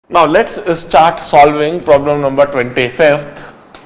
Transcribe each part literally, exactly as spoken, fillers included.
Now let's start solving problem number twenty-fifth.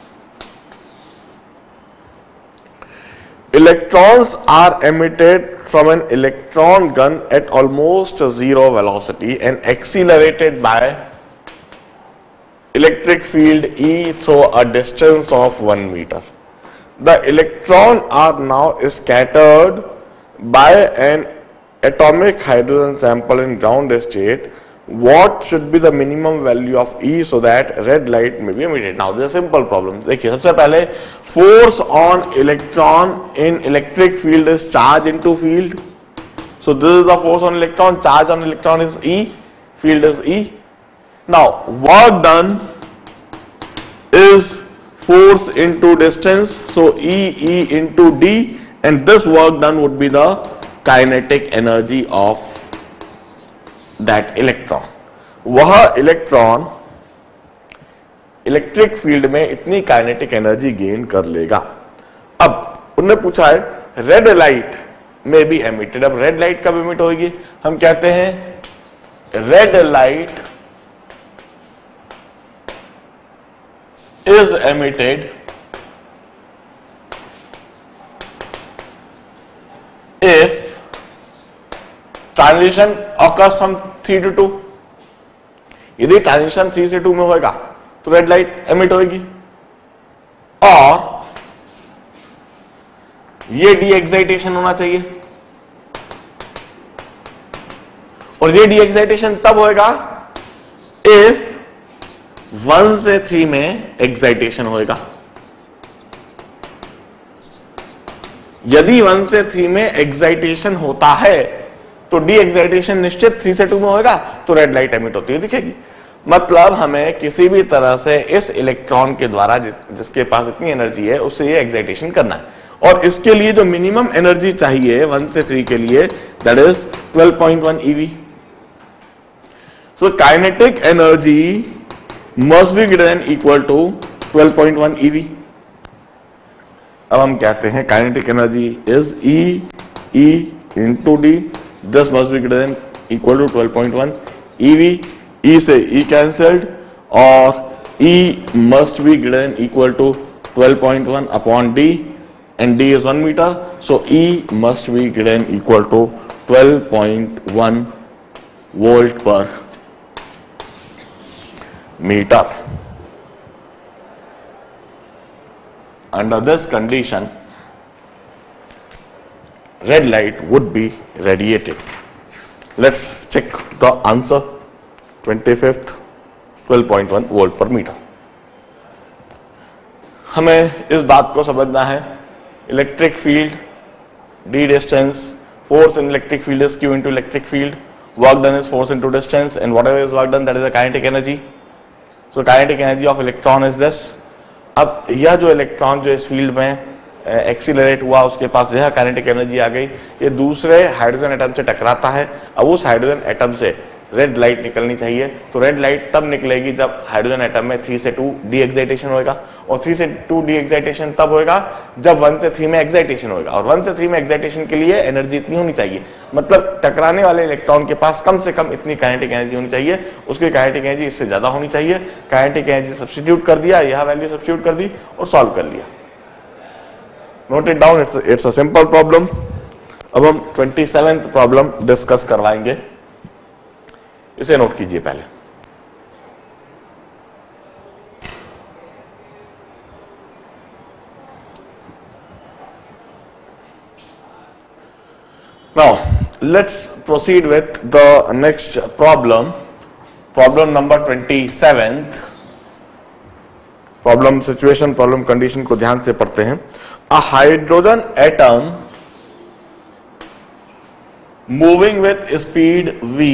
Electrons are emitted from an electron gun at almost zero velocity and accelerated by electric field E through a distance of one meter. The electrons are now scattered by an atomic hydrogen sample in ground state. What should be the minimum value of E so that red light may be emitted? Now this is a simple problem. देखिए सबसे पहले force on electron in electric field is charge into field. So this is the force on electron. Charge on electron is E. Field is E. Now work done is force into distance. So E E into D, and this work done would be the kinetic energy of that electron. वह electron electric field में इतनी kinetic energy gain कर लेगा. अब उन्होंने पूछा है red light में बी एमिटेड. अब रेड लाइट कब एमिट होगी? हम कहते हैं red light is emitted if transition occurs from three to two. यदि ट्रांजिशन थ्री से टू में होगा तो रेड लाइट एमिट होगी, और ये डी एक्साइटेशन होना चाहिए. और ये डी एक्साइटेशन तब होगा इफ वन से थ्री में एक्साइटेशन होगा. यदि वन से थ्री में एक्साइटेशन होता है तो डी एक्साइटेशन निश्चित थ्री से टू में होगा, तो रेड लाइट एमिट होती है दिखेगी. मतलब हमें किसी भी तरह से इस इलेक्ट्रॉन के द्वारा जिसके पास इतनी एनर्जी है उससे ये एक्साइटेशन करना है, और इसके लिए जो मिनिमम एनर्जी चाहिए वन से थ्री के लिए that is twelve point one eV. So kinetic energy must be greater than equal to twelve point one eV. अब हम कहते हैं kinetic energy is E E into D. This must be greater than equal to twelve point one E V. E से E cancelled, और E must be greater than equal to twelve point one upon D, and D is one meter. So E must be greater than equal to twelve point one volt per meter. Under this condition, red light would be radiated. Let's check the answer. twenty-fifth, twelve point one volt per meter. हमें इस बात को समझना है electric field d distance, force in electric field is q into electric field, work done is force into distance, and whatever is work done that is the kinetic energy. So kinetic energy of electron is this. अब यह जो electron जो इस field में accelerate हुआ उसके पास यह kinetic energy आ गई, ये दूसरे हाइड्रोजन एटम से टकराता है. अब उस हाइड्रोजन एटम से रेड लाइट निकलनी चाहिए. तो रेड लाइट तब निकलेगी जब हाइड्रोजन एटम में थ्री से टू डी एक्साइटेशन होगा, और थ्री से टू डी एक्साइटेशन तब होगा जब वन से थ्री में एक्साइटेशन होगा, और वन से थ्री में एक्साइटेशन के लिए एनर्जी इतनी होनी चाहिए. मतलब टकराने वाले इलेक्ट्रॉन के पास कम से कम इतनी काइनेटिक एनर्जी होनी चाहिए, उसकी काइनेटिक एनर्जी इससे ज्यादा होनी चाहिए. काइनेटिक एनर्जी सब्स्टिट्यूट कर दिया, यह वैल्यू सब्स्टिट्यूट कर दी और सॉल्व कर लिया. Note it down, it's a, it's a simple problem. अब हम twenty-seventh प्रॉब्लम डिस्कस करवाएंगे. इसे नोट कीजिए पहले. Now let's proceed with the next problem. Problem number twenty-seventh. Problem situation, problem condition को ध्यान से पढ़ते हैं. A hydrogen atom moving with speed v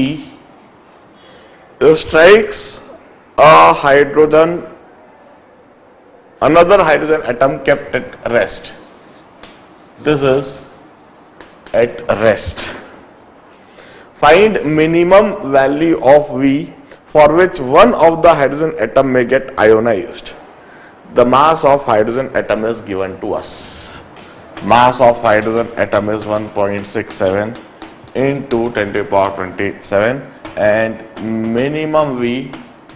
strikes a hydrogen another hydrogen atom kept at rest. This is at rest. Find minimum value of v for which one of the hydrogen atom may get ionized. The mass of hydrogen atom is given to us. Mass of hydrogen atom is one point six seven into ten to the power twenty-seven, and minimum V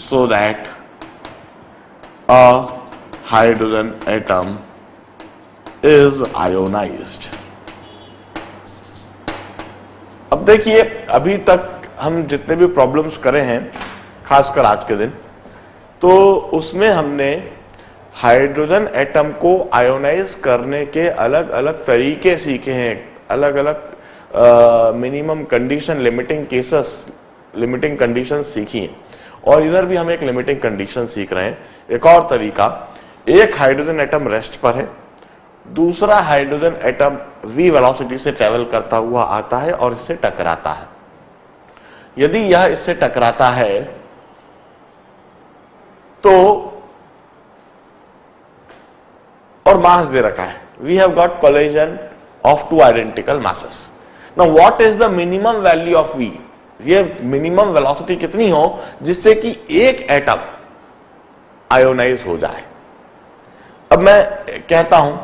so that a hydrogen atom is ionized. अब देखिए, अभी तक हम जितने भी problems करे हैं, खासकर आज के दिन, तो उसमें हमने हाइड्रोजन एटम को आयोनाइज करने के अलग अलग तरीके सीखे हैं, अलग अलग minimum condition, limiting cases, limiting condition सीखी हैं. और इधर भी हम एक लिमिटिंग कंडीशन सीख रहे हैं. एक और तरीका, एक हाइड्रोजन एटम रेस्ट पर है, दूसरा हाइड्रोजन एटम v वेलोसिटी से ट्रेवल करता हुआ आता है और इससे टकराता है. यदि यह इससे टकराता है तो, और मास दे रखा है, we have got collision of two identical masses. Now what is the minimum value of v? ये मिनिमम वेलोसिटी कितनी हो जिससे कि एक एटम आयोनाइज हो जाए. अब मैं कहता हूं,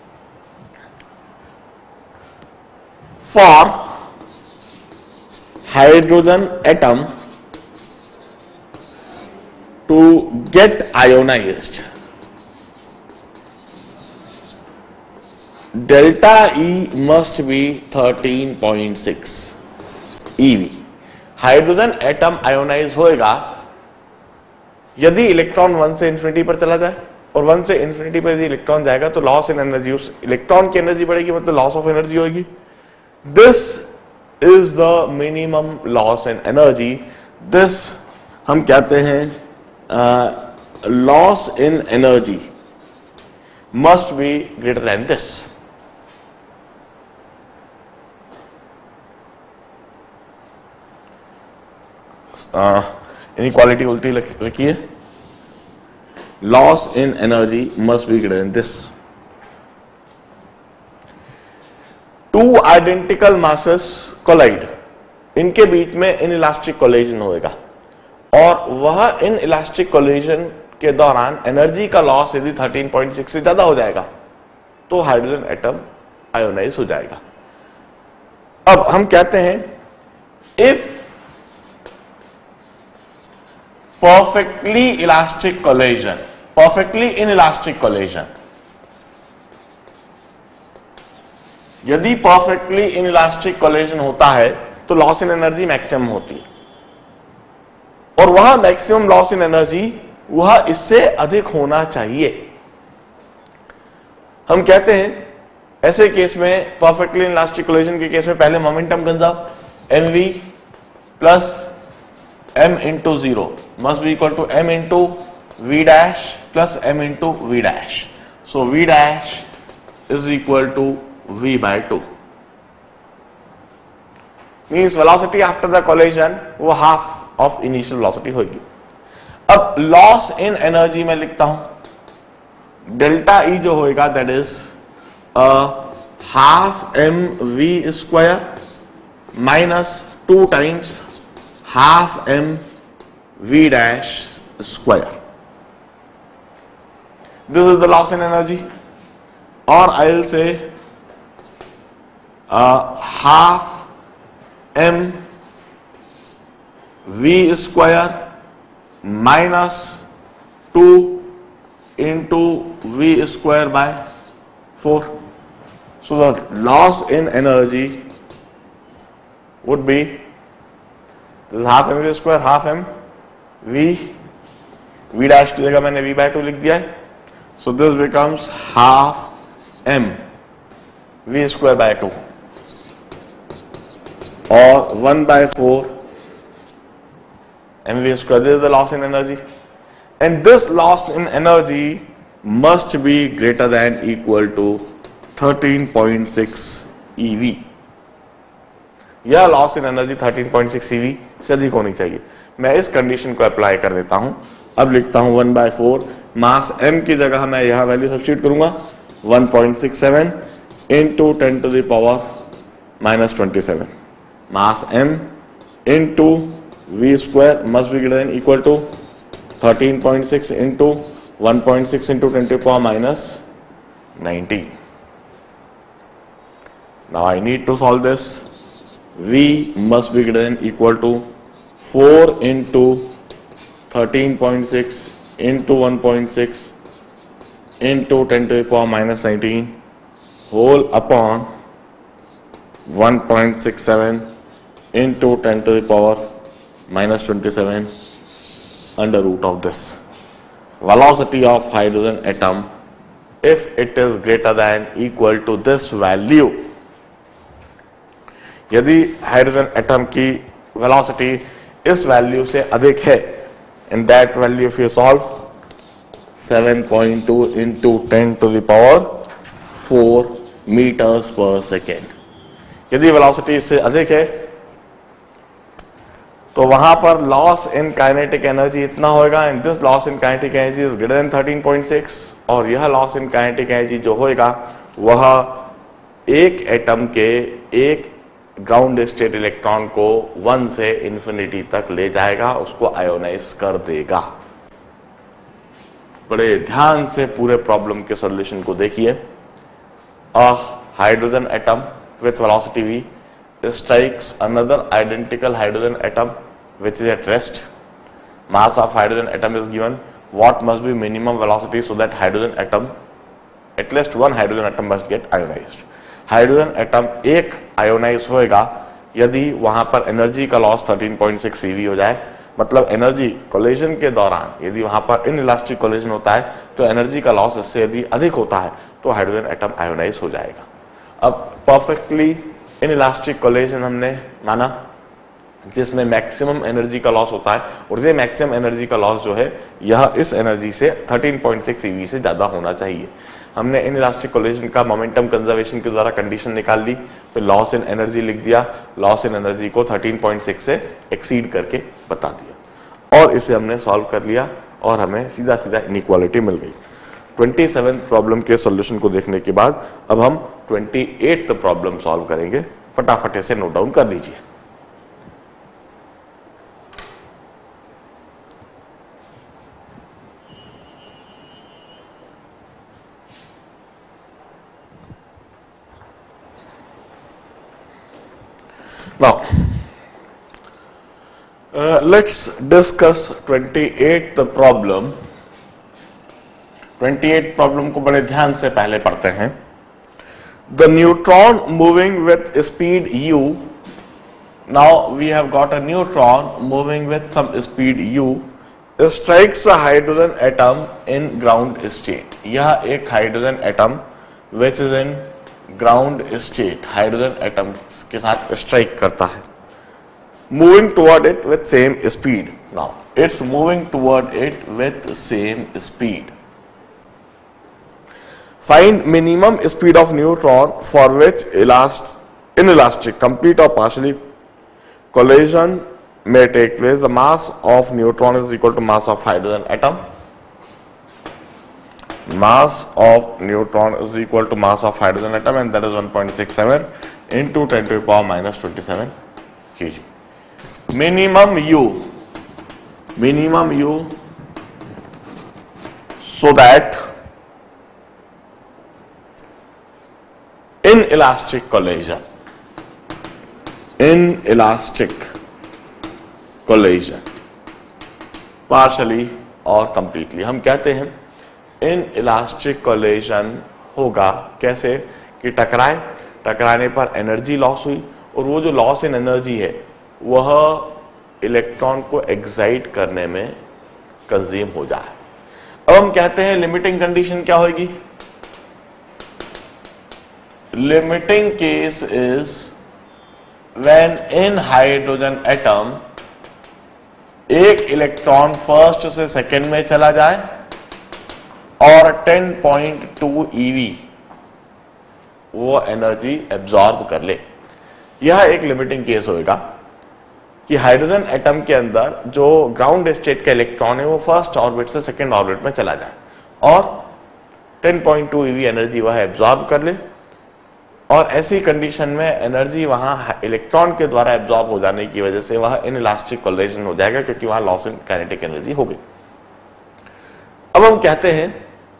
for hydrogen atom to get ionized, delta E must be thirteen point six E V. Hydrogen atom ionize होएगा यदि इलेक्ट्रॉन वन से इंफिनिटी पर चला जाए, और वन से इंफिनिटी पर यदि इलेक्ट्रॉन जाएगा तो लॉस इन एनर्जी, उस इलेक्ट्रॉन की एनर्जी बढ़ेगी, मतलब लॉस ऑफ एनर्जी होगी. This is the minimum loss in energy. This हम कहते हैं loss in energy must be greater than this. Inequality उल्टी रखिए, loss in energy must be greater than this. Two identical masses collide, इनके बीच में inelastic collision होएगा, और वह इनइलास्टिक कोलिजन के दौरान एनर्जी का लॉस यदि थर्टीन पॉइंट सिक्स से ज्यादा हो जाएगा तो हाइड्रोजन एटम आयोनाइज हो जाएगा. अब हम कहते हैं, if perfectly elastic collision, perfectly inelastic collision, यदि perfectly inelastic collision होता है तो लॉस इन एनर्जी मैक्सिमम होती है, और वह मैक्सिमम लॉस इन एनर्जी वह इससे अधिक होना चाहिए. हम कहते हैं ऐसे केस में, perfectly inelastic collision के केस में, पहले momentum conserve, mv plus m into zero must be equal to m into v dash plus m into v dash. So v dash is equal to v by two. Means velocity after the collision वो half of initial velocity होगी. अब loss in energy में लिखता हूं, delta E जो होएगा that is uh, half m v square minus two times half m v dash square. This is the loss in energy, or I'll say uh, half m v square minus two into v square by four. So the loss in energy would be, this is half m v square, half m v, v dash की जगह मैंने v by to लिख दिया है. So this becomes half m v square by two, or one by four m v square. This is the loss in energy, and this loss in energy must be greater than equal to thirteen point six E V. यह loss in energy thirteen point six E V से अधिक होनी चाहिए. मैं इस condition को apply कर देता हूं. अब लिखता हूं one by four, mass m की जगह मैं यह वैल्यू सब्स्टिट्यूट करूंगा, one point six seven into ten to the power minus twenty seven. Mass m into v square must be greater than equal to thirteen point six into one point six into ten to the power minus nineteen. Now I need to solve this. V must be greater than equal to four into thirteen point six into one point six into ten to the power minus nineteen whole upon one point six seven into ten to the power minus twenty-seven under root of this. Velocity of hydrogen atom, if it is greater than equal to this value, यदि hydrogen atom की velocity इस value से अधिक है, in that value if you solve seven point two into ten to the power four meters per second, यदि velocity इससे अधिक है तो वहां पर लॉस इन काइनेटिक एनर्जी इतना होगा, and this loss in kinetic energy is greater than thirteen point six, और यह लॉस इन काइनेटिक एनर्जी जो होगा वह एक एटम के एक ग्राउंड स्टेट इलेक्ट्रॉन को वन से इंफिनिटी तक ले जाएगा, उसको आयोनाइज कर देगा। बड़े ध्यान से पूरे प्रॉब्लम के सॉल्यूशन को देखिए। A hydrogen atom with velocity v strikes another identical hydrogen atom which is at rest. Mass of hydrogen atom is given. What must be minimum velocity so that hydrogen atom, at least one hydrogen atom must get ionized. Hydrogen atom एक ionize होएगा यदि वहां पर energy का loss thirteen point six eV हो जाए, मतलब energy collision के दौरान यदि वहां पर इनइलास्टिक कोलिजन होता है तो एनर्जी का लॉस इससे यदि अधिक होता है तो हाइड्रोजन एटम आयोनाइज हो जाएगा। अब परफेक्टली इनइलास्टिक कोलिजन हमने माना जिसमें मैक्सिमम एनर्जी का लॉस होता है, और ये मैक्सिमम एनर्जी का लॉस जो है यह इस एनर्जी से थर्टीन पॉइंट सिक्स ईवी से ज्यादा होना चाहिए। हमने इनइलास्टिक कोलिजन का मोमेंटम कंजर्वेशन के द्वारा कंडीशन निकाल ली, फिर लॉस इन एनर्जी लिख दिया, लॉस इन एनर्जी को थर्टीन पॉइंट सिक्स से एक्सीड करके बता दिया, और इसे हमने सॉल्व कर लिया और हमें सीधा सीधा इनइक्वालिटी मिल गई। ट्वेंटी सेवेंथ प्रॉब्लम के सॉल्यूशन को देखने के बाद अब हम ट्वेंटी एट्थ प्रॉब्लम सॉल्व करेंगे। फटाफट इसे नोट डाउन कर लीजिए। Now, uh, let's discuss twenty-eighth problem. twenty-eighth problem को बड़े ध्यान से पहले पढ़ते हैं। The neutron moving with speed u. Now we have got a neutron moving with some speed u strikes a hydrogen atom in ground state. यह एक hydrogen atom which is in ground state, hydrogen atom के साथ strike करता है, moving toward it with same speed. Now it's moving toward it with same speed. Find minimum speed of neutron for which elast inelastic, complete or partially collision may take place. The mass of neutron is equal to mass of hydrogen atom. Mass of neutron is equal to mass of hydrogen atom, and that is one point six seven into ten to the power minus twenty-seven kg. Minimum u, minimum u, so that inelastic collision, inelastic collision, partially और completely, हम कहते हैं inelastic collision होगा कैसे कि टकराए, टकराने पर एनर्जी लॉस हुई, और वो जो लॉस इन एनर्जी है वह इलेक्ट्रॉन को एक्साइट करने में कंज्यूम हो जाए। अब हम कहते हैं लिमिटिंग कंडीशन क्या होगी? Limiting case is when in hydrogen atom एक इलेक्ट्रॉन फर्स्ट से सेकेंड में चला जाए और टेन पॉइंट टू ईवी वो एनर्जी एब्जॉर्ब कर ले। यह एक लिमिटिंग केस होगा कि हाइड्रोजन एटम के अंदर जो ग्राउंड स्टेट का इलेक्ट्रॉन है वो फर्स्ट ऑर्बिट से सेकेंड ऑर्बिट में चला जाए और ten point two eV energy वह एब्जॉर्ब कर ले, और ऐसी कंडीशन में एनर्जी वहां इलेक्ट्रॉन के द्वारा एब्जॉर्ब हो जाने की वजह से वह इनइलास्टिक कोलिजन हो जाएगा, क्योंकि वहां लॉस इन काइनेटिक एनर्जी हो गई। अब हम कहते हैं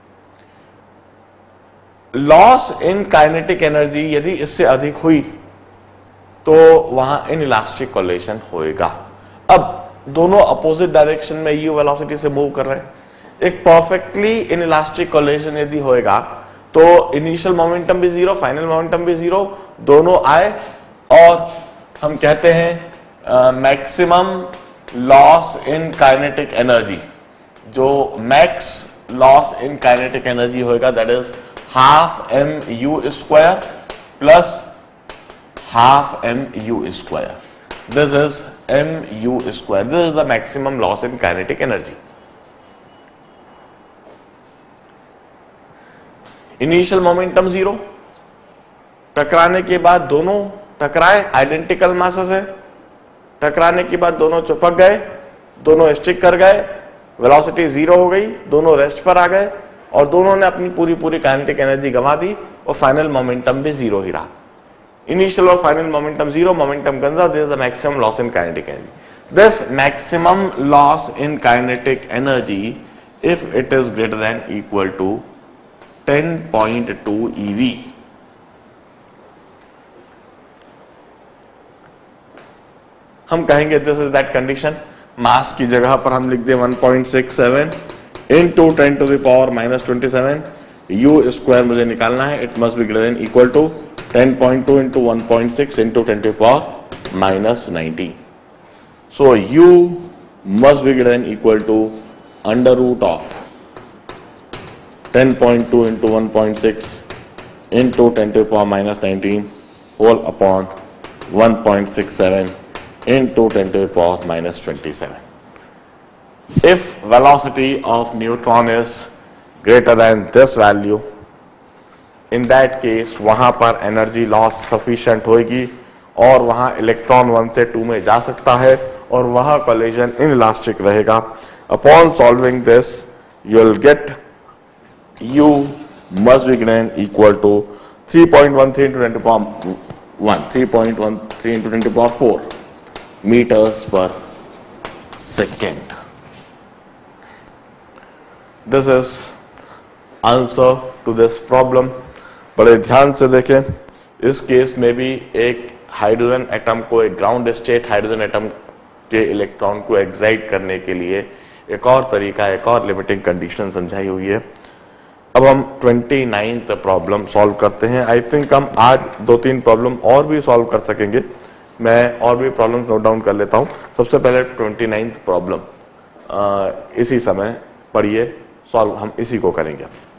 लॉस इन काइनेटिक एनर्जी यदि इससे अधिक हुई तो वहां इनइलास्टिक कोलिजन होएगा। अब दोनों अपोजिट डायरेक्शन में यू वेलोसिटी से मूव कर रहे हैं। एक परफेक्टली इनइलास्टिक कोलिजन यदि होएगा तो इनिशियल मोमेंटम भी जीरो, फाइनल मोमेंटम भी जीरो, दोनों आए और हम कहते हैं maximum loss in kinetic energy, जो max loss in kinetic energy होएगा that is half m u square plus half m u square. This is mu square. This is the maximum loss in kinetic energy. Initial momentum zero. टकराने के बाद दोनों टकराए, identical masses है, टकराने के बाद दोनों चिपक गए, दोनों स्टिक कर गए, वेलोसिटी जीरो हो गई, दोनों रेस्ट पर आ गए और दोनों ने अपनी पूरी पूरी काइनेटिक एनर्जी गंवा दी और फाइनल मोमेंटम भी जीरो ही रहा. Initial or final momentum zero, momentum conserved. This is the maximum loss in kinetic energy. This maximum loss in kinetic energy, if it is greater than equal to ten point two E V, हम कहेंगे this is that condition. मास की जगह पर हम लिख दें one point six seven into ten to the power minus twenty-seven. U square मुझे निकालना है. It must be greater than equal to ten point two into one point six into ten to the power minus ninety. So U must be greater than equal to under root of ten point two into one point six into ten to the power minus nineteen whole upon one point six seven into ten to the power minus twenty-seven. If velocity of neutron is greater than this value, in that case वहां पर energy loss sufficient होगी और वहां electron one से two में जा सकता है और वहां कोलिजन इनइलास्टिक रहेगा. Upon solving this you will get u must be greater than equal to three point one three into ten to the power one, three point one three into ten to the power four meters per second. This is answer to this problem. बड़े ध्यान से देखें, इस case में भी एक hydrogen atom को, एक ग्राउंड स्टेट हाइड्रोजन एटम के इलेक्ट्रॉन को एक्साइट करने के लिए एक और तरीका, एक और लिमिटिंग कंडीशन समझाई हुई है. अब हम उनतीसवीं प्रॉब्लम सॉल्व करते हैं. आई थिंक हम आज दो तीन प्रॉब्लम और भी सॉल्व कर सकेंगे. मैं और भी प्रॉब्लम नोट डाउन कर लेता हूं. सबसे पहले उनतीसवीं प्रॉब्लम इसी समय पढ़िए, सॉल्व हम इसी को करेंगे.